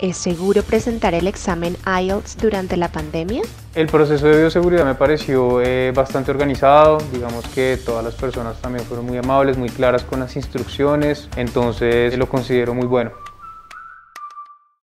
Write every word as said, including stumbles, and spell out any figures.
¿Es seguro presentar el examen I E L T S durante la pandemia? El proceso de bioseguridad me pareció eh, bastante organizado, digamos que todas las personas también fueron muy amables, muy claras con las instrucciones, entonces lo considero muy bueno.